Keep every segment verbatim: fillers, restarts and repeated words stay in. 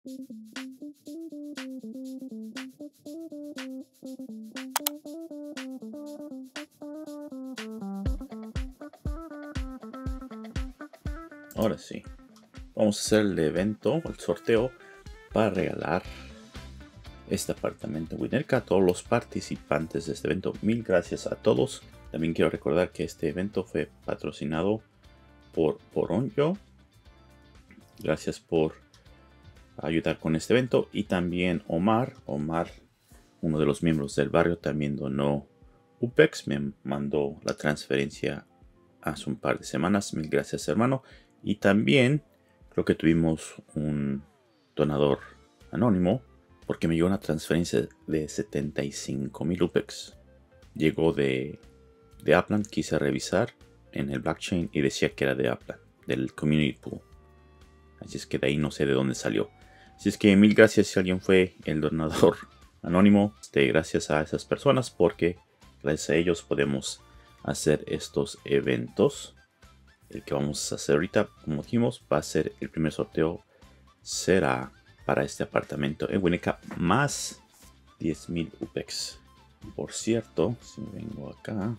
Ahora sí, vamos a hacer el evento, el sorteo, para regalar este apartamento Winnetka a todos los participantes de este evento. Mil gracias a todos. También quiero recordar que este evento fue patrocinado por Poronyo. Gracias por ayudar con este evento. Y también Omar, Omar, uno de los miembros del barrio, también donó U P E X. Me mandó la transferencia hace un par de semanas. Mil gracias, hermano. Y también creo que tuvimos un donador anónimo, porque me llegó una transferencia de setenta y cinco mil U P E X. Llegó de, de Upland. Quise revisar en el blockchain y decía que era de Upland, del community pool. Así es que de ahí no sé de dónde salió. Así es que mil gracias si alguien fue el donador anónimo. Este, gracias a esas personas, porque gracias a ellos podemos hacer estos eventos. El que vamos a hacer ahorita, como dijimos, va a ser el primer sorteo. Será para este apartamento en Winnetka más diez mil U P E X. Por cierto, si vengo acá,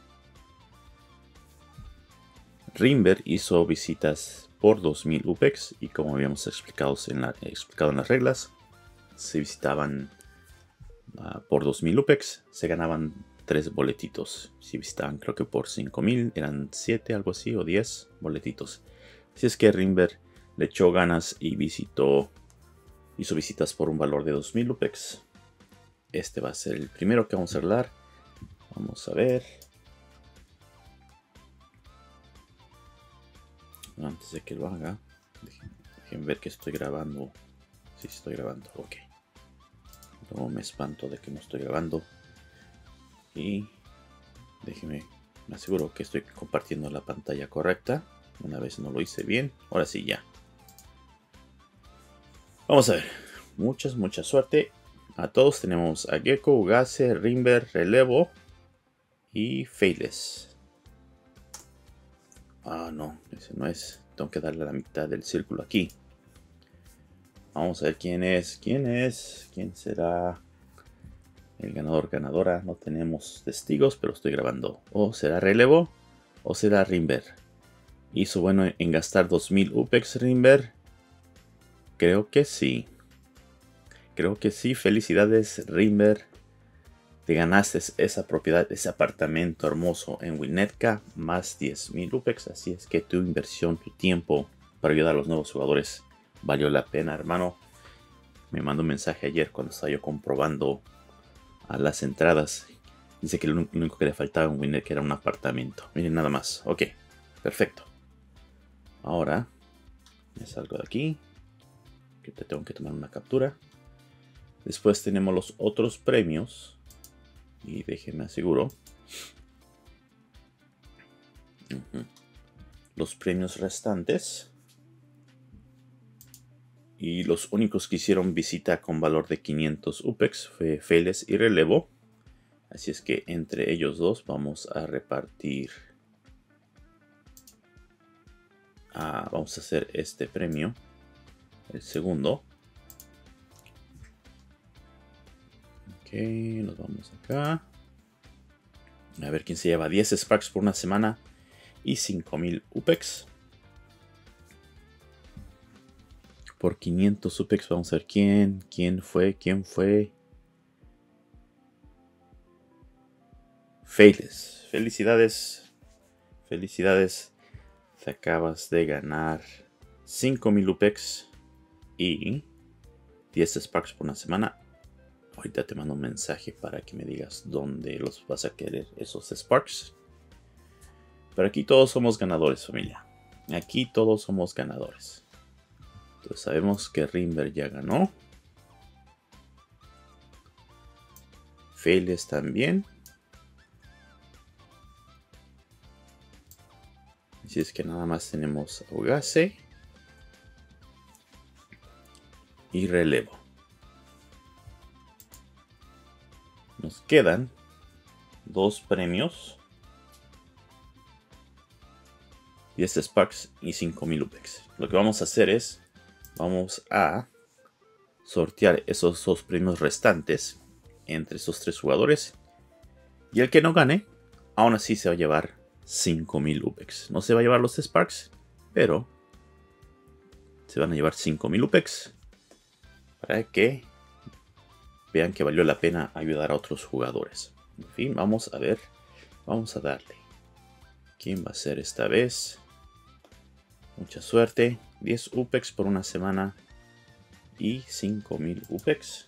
Rimber hizo visitas por dos mil U P E X, y como habíamos explicado en, la, explicado en las reglas, se visitaban uh, por dos mil U P E X, se ganaban tres boletitos. Si visitaban, creo que por cinco mil, eran siete, algo así, o diez boletitos. Así es que Rimber le echó ganas y visitó, hizo visitas por un valor de dos mil U P E X. Este va a ser el primero que vamos a hablar. Vamos a ver. Antes de que lo haga, dejen, dejen ver que estoy grabando. Sí, estoy grabando, ok. Luego me espanto de que no estoy grabando. Y déjenme, me aseguro que estoy compartiendo la pantalla correcta. Una vez no lo hice bien, ahora sí ya. Vamos a ver. Muchas, mucha suerte a todos. Tenemos a Gecko, Gase, Rimber, Relevo y Failes. Ah, no, ese no es. Tengo que darle a la mitad del círculo aquí. Vamos a ver quién es. ¿Quién es? ¿Quién será el ganador, ganadora? No tenemos testigos, pero estoy grabando. O será Relevo o será Rimber. Hizo bueno en gastar dos mil U P E X Rimber. Creo que sí. Creo que sí. Felicidades, Rimber. Te ganaste esa propiedad, ese apartamento hermoso en Winnetka, más diez mil U P E X. Así es que tu inversión, tu tiempo para ayudar a los nuevos jugadores valió la pena, hermano. Me mandó un mensaje ayer cuando estaba yo comprobando a las entradas. Dice que lo único que le faltaba en Winnetka era un apartamento. Miren nada más. Ok, perfecto. Ahora me salgo de aquí, que te tengo que tomar una captura. Después tenemos los otros premios. Y déjenme aseguro. Uh-huh. Los premios restantes. Y los únicos que hicieron visita con valor de quinientos U P E X fue Failes y Relevo. Así es que entre ellos dos vamos a repartir. Ah, vamos a hacer este premio. El segundo. Ok, nos vamos acá. A ver quién se lleva diez Sparks por una semana y cinco mil U P E X. Por quinientos U P E X vamos a ver quién, quién fue, quién fue. Failes. Felicidades. Felicidades. Te acabas de ganar cinco mil U P E X y diez Sparks por una semana. Ahorita te mando un mensaje para que me digas dónde los vas a querer esos Sparks. Pero aquí todos somos ganadores, familia. Aquí todos somos ganadores. Entonces sabemos que Rimber ya ganó. Failes también. Así es que nada más tenemos a Gase y Relevo. Nos quedan dos premios. diez Sparks y cinco mil U P E X. Lo que vamos a hacer es, vamos a sortear esos dos premios restantes entre esos tres jugadores. Y el que no gane, aún así se va a llevar cinco mil U P E X. No se va a llevar los Sparks, pero se van a llevar cinco mil U P E X para que vean que valió la pena ayudar a otros jugadores. En fin, vamos a ver. Vamos a darle. ¿Quién va a ser esta vez? Mucha suerte. diez U P E X por una semana y cinco mil U P E X.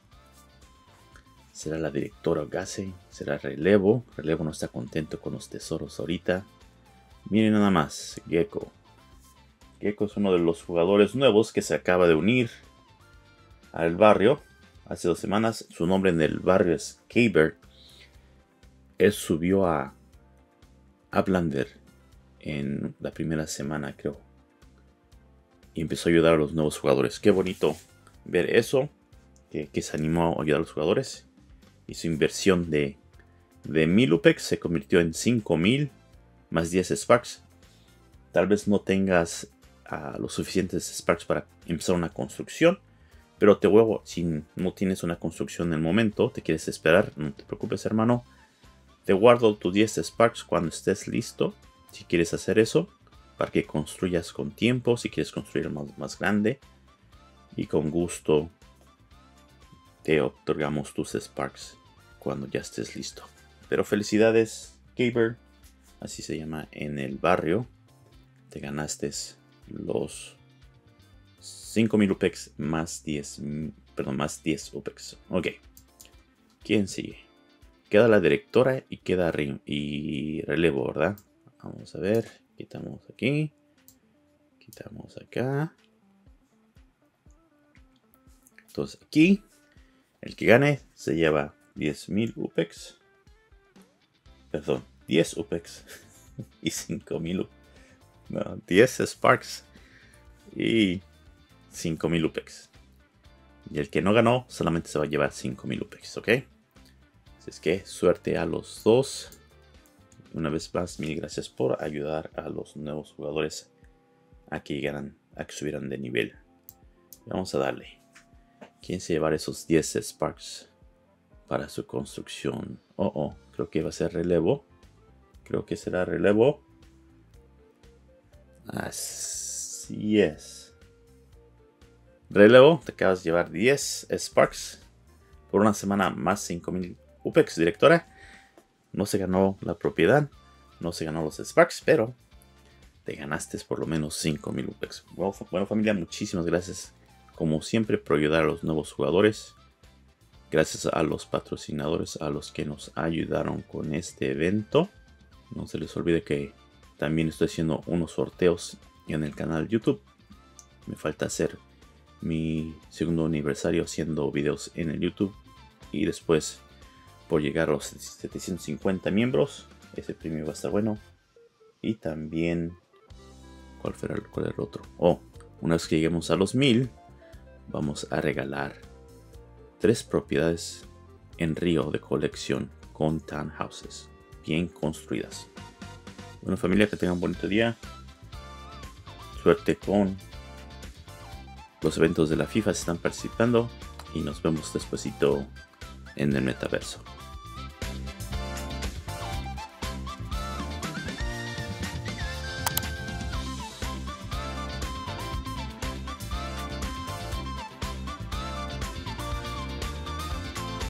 Será la directora Gase. Será Relevo. Relevo no está contento con los tesoros ahorita. Miren nada más. Gecko. Gecko es uno de los jugadores nuevos que se acaba de unir al barrio. Hace dos semanas. Su nombre en el barrio es K-Bird. Él subió a, a Blender en la primera semana, creo. Y empezó a ayudar a los nuevos jugadores. Qué bonito ver eso. Que, que se animó a ayudar a los jugadores. Y su inversión de, de mil U P E X se convirtió en cinco mil más diez Sparks. Tal vez no tengas uh, los suficientes Sparks para empezar una construcción. Pero te huevo, si no tienes una construcción en el momento, te quieres esperar, no te preocupes, hermano. Te guardo tus diez Sparks cuando estés listo. Si quieres hacer eso, para que construyas con tiempo. Si quieres construir más, más grande. Y con gusto te otorgamos tus Sparks cuando ya estés listo. Pero felicidades, K-Bird. Así se llama en el barrio. Te ganaste los cinco mil U P E X más diez. Perdón, más diez U P E X. Ok. ¿Quién sigue? Queda la directora y queda re y relevo, ¿verdad? Vamos a ver. Quitamos aquí. Quitamos acá. Entonces aquí, el que gane se lleva diez mil U P E X. Perdón, diez U P E X. Y cinco mil. No, diez Sparks. Y cinco mil U P E X. Y el que no ganó solamente se va a llevar cinco mil U P E X, ¿ok? Así es que suerte a los dos. Una vez más, mil gracias por ayudar a los nuevos jugadores a que llegaran, a que subieran de nivel. Vamos a darle. ¿Quién se llevará esos diez Sparks para su construcción? Oh, oh, creo que va a ser relevo. Creo que será relevo. Así es. Relevo, te acabas de llevar diez Sparks por una semana más cinco mil U P E X, directora. No se ganó la propiedad, no se ganó los Sparks, pero te ganaste por lo menos cinco mil U P E X. Bueno, bueno, familia, muchísimas gracias como siempre por ayudar a los nuevos jugadores. Gracias a los patrocinadores, a los que nos ayudaron con este evento. No se les olvide que también estoy haciendo unos sorteos en el canal YouTube. Me falta hacer mi segundo aniversario haciendo videos en el YouTube. Y después, por llegar a los setecientos cincuenta miembros, ese premio va a estar bueno. Y también, ¿cuál fue el, cuál era el otro? Oh, una vez que lleguemos a los mil, vamos a regalar tres propiedades en Río de colección con townhouses bien construidas. Bueno, familia, que tengan un bonito día. Suerte con los eventos de la FIFA, se están participando. Y nos vemos despuesito en el metaverso.